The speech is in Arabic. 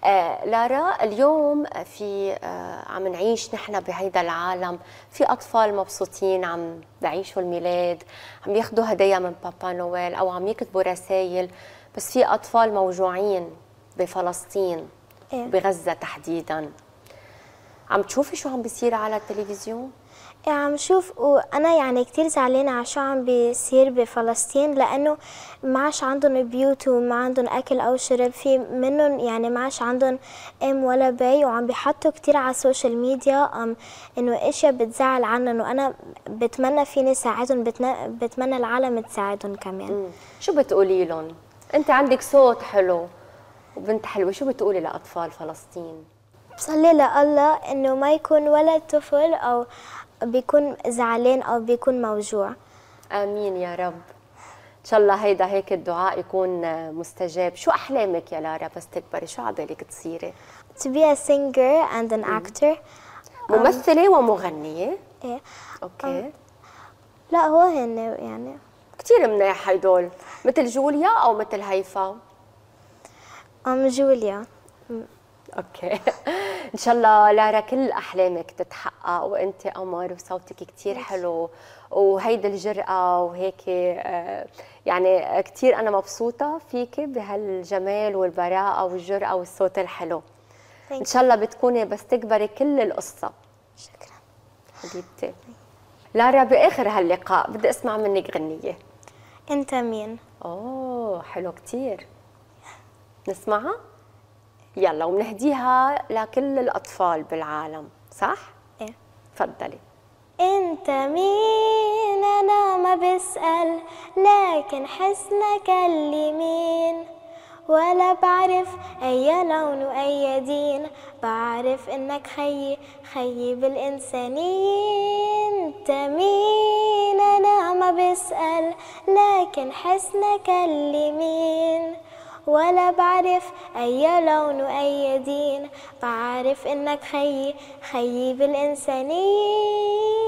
لارا، اليوم في عم نعيش نحن بهيدا العالم، في أطفال مبسوطين عم بعيشوا الميلاد، عم ياخدوا هدايا من بابا نويل أو عم يكتبوا رسائل، بس في أطفال موجوعين بفلسطين بغزة تحديداً. عم تشوفي شو عم بيصير على التلفزيون؟ عم شوف، وأنا يعني كتير زعلانة على شو عم بيصير بفلسطين، لأنه ما عادش عندهم بيوت وما عندهم أكل أو شرب، في منهم يعني ما عادش عندهم أم ولا بي، وعم بيحطوا كتير على السوشيال ميديا إنه أشياء بتزعل عنهم، وأنا بتمنى فيني ساعدهم، بتمنى العالم تساعدهم كمان. شو بتقولي لهم؟ أنت عندك صوت حلو وبنت حلوة، شو بتقولي لأطفال فلسطين؟ بصلي لله إنه ما يكون ولا طفل أو بيكون زعلان أو بيكون موجوع. آمين يا رب. إن شاء الله هيدا هيك الدعاء يكون مستجاب. شو أحلامك يا لارا بس تكبري؟ شو عبالك تصيري؟ To be a singer and an actor. ممثلة ومغنية؟ إيه. أوكي. لا هو هن يعني كتير منيح هيدول، مثل جوليا أو مثل هيفا؟ جوليا. اوكي. ان شاء الله لارا كل احلامك تتحقق، وانت قمر وصوتك كثير حلو وهيدي الجرأة وهيك يعني كثير انا مبسوطة فيك بهالجمال والبراءة والجرأة والصوت الحلو. ان شاء الله بتكوني بس تكبري كل القصة. شكرا حبيبتي لارا. باخر هاللقاء بدي اسمع منك غنية. انت مين؟ اوه حلو كثير، نسمعها؟ يلا، ومنهديها لكل الأطفال بالعالم، صح؟ ايه. تفضلي. انت مين؟ انا ما بسأل، لكن حسنك اللي مين، ولا بعرف اي لون واي دين، بعرف انك خيي بالانسانين. انت مين؟ انا ما بسأل، لكن حسنك اللي مين، ولا بعرف أي لون وأي دين، بعرف إنك خيي بالإنسانين.